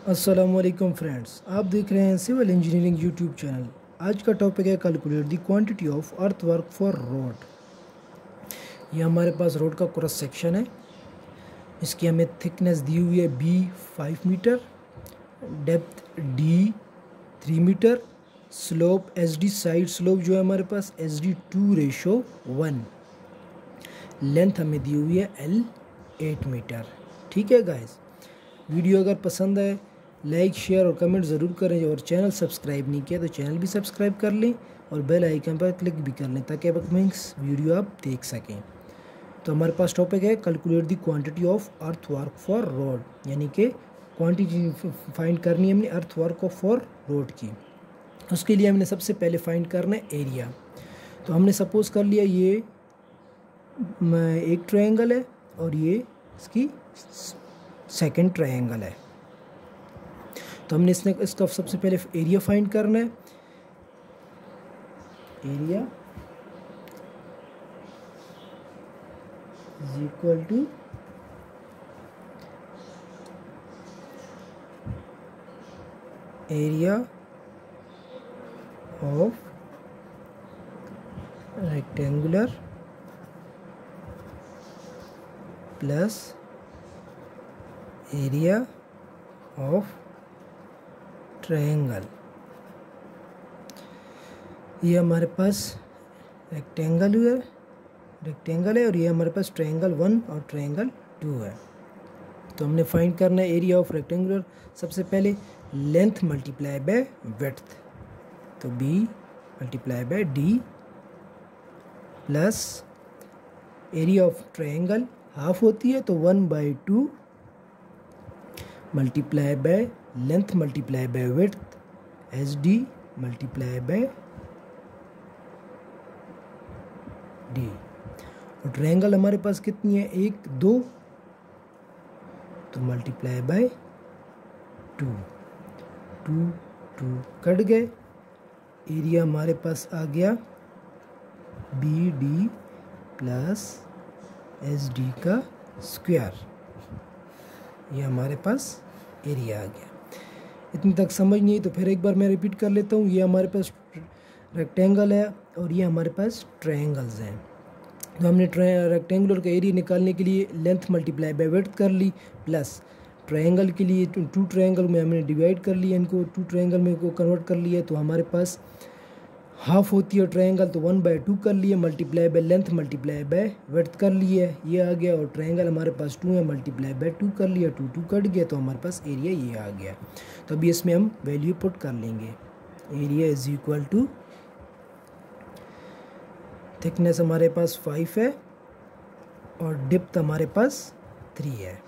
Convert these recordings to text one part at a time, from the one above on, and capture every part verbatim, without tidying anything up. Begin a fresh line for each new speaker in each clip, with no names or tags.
अस्सलामुअलैकुम फ्रेंड्स, आप देख रहे हैं सिविल इंजीनियरिंग यूट्यूब चैनल। आज का टॉपिक है calculate the quantity of earth work for road. ये हमारे पास रोड का क्रॉस सेक्शन है। इसकी हमें थिकनेस दी हुई है B five metre, depth D three metre, slope S D, side slope जो है हमारे पास S D two ratio one, length हमें दी हुई है एल एट मीटर। ठीक है गाइस, वीडियो अगर पसंद आए लाइक शेयर और कमेंट ज़रूर करें, और चैनल सब्सक्राइब नहीं किया तो चैनल भी सब्सक्राइब कर लें और बेल आइकन पर क्लिक भी कर लें ताकि अपकमिंग वीडियो आप देख सकें। तो हमारे पास टॉपिक है calculate the quantity of earth work for road, यानी कि क्वांटिटी फाइंड करनी है हमने अर्थ वर्क फॉर रोड की। उसके लिए हमने सबसे पहले फाइंड करना है एरिया। तो हमने सपोज़ कर लिया ये एक ट्रायंगल है और ये इसकी सेकंड ट्रायंगल है। तो हमने इसने इसका सबसे पहले एरिया फाइंड करना है। Area is equal to area of rectangular plus area of triangle. ये हमारे पास रेक्टेंगल है रेक्टेंगल है और ये हमारे पास ट्रायंगल वन और ट्रायंगल टू है। तो हमने फाइंड करना है एरिया ऑफ रेक्टेंगुलर। सबसे पहले लेंथ मल्टीप्लाई बाय विड्थ, तो B multiply by D plus area of triangle half होती है तो one by two multiply by length multiply by width H D multiply by D. और triangle हमारे पास कितनी है, एक दो, तो multiply by two, two two cut गए। एरिया हमारे पास आ गया B D plus S D का स्क्वायर, ये हमारे पास एरिया आ गया। इतनी तक समझ नहीं तो फिर एक बार मैं रिपीट कर लेता हूँ। ये हमारे पास रेक्टेंगल है और ये हमारे पास ट्रायंगल्स हैं। तो हमने रेक्टेंगुलर का एरिया निकालने के लिए लेंथ मल्टीप्लाई बाय विड्थ कर ली, प्लस ट्रायंगल के लिए टू ट्रायंगल में हमने डिवाइड कर लिया, इनको टू ट्रायंगल में को कन्वर्ट कर लिया। तो हमारे पास हाफ होती है ट्रायंगल, तो वन बाई टू कर लिए, multiply by length multiply by width कर लिए, ये आ गया। और ट्रायंगल हमारे पास टू है, मल्टीप्लाई बाय टू कर लिया, टू टू कट गया, तो हमारे पास एरिया ये आ गया। तो अभी इसमें हम वैल्यू पुट कर लेंगे। Area is equal to thickness हमारे पास फाइव है और डिप्थ हमारे पास थ्री है।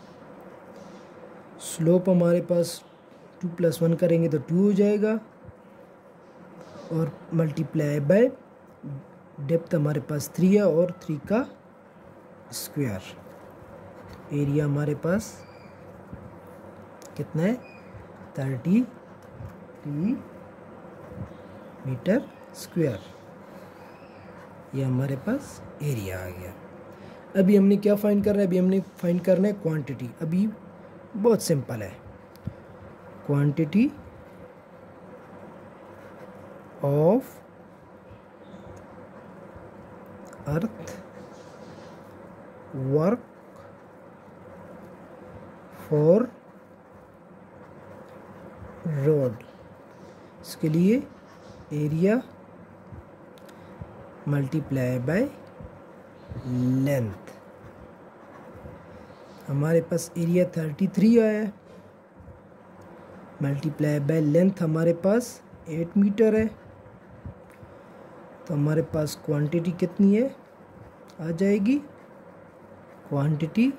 स्लोप हमारे पास टू प्लस वन करेंगे तो टू हो जाएगा, और मल्टीप्लाई बाय डेप्थ हमारे पास थ्री है और थ्री का स्क्वायर। एरिया हमारे पास कितना है, थर्टी थ्री मीटर स्क्वायर। ये हमारे पास एरिया आ गया। अभी हमने क्या फाइंड करना है, अभी हमने फाइंड करना है क्वांटिटी। अभी बहुत सिंपल है, quantity of earth work for road. इसके लिए एरिया मल्टीप्लाई बाय लेंथ। हमारे पास एरिया थर्टी थ्री आया है, मल्टीप्लाई बाय लेंथ हमारे पास एट मीटर है। तो हमारे पास क्वांटिटी कितनी है आ जाएगी, क्वांटिटी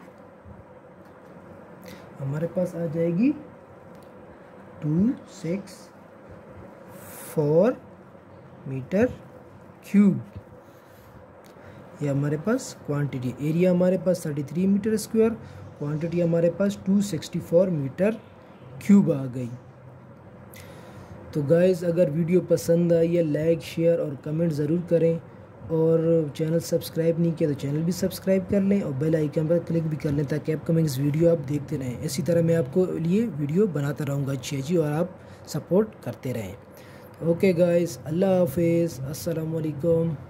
हमारे पास आ जाएगी two six four metre cube. ये हमारे पास क्वांटिटी। एरिया हमारे पास thirty three metre square, quantity हमारे पास two sixty four metre cube आ गई। तो गाइस, अगर वीडियो पसंद आई है लाइक शेयर और कमेंट ज़रूर करें और चैनल सब्सक्राइब नहीं किया तो चैनल भी सब्सक्राइब कर लें और बेल आइकन पर क्लिक भी कर लें ताकि अपकमिंग वीडियो आप देखते रहें। इसी तरह मैं आपको लिए वीडियो बनाता रहूँगा अच्छी अच्छी और आप सपोर्ट करते रहें। ओके गाइस, अल्लाह हाफिज़, अस्सलाम वालेकुम।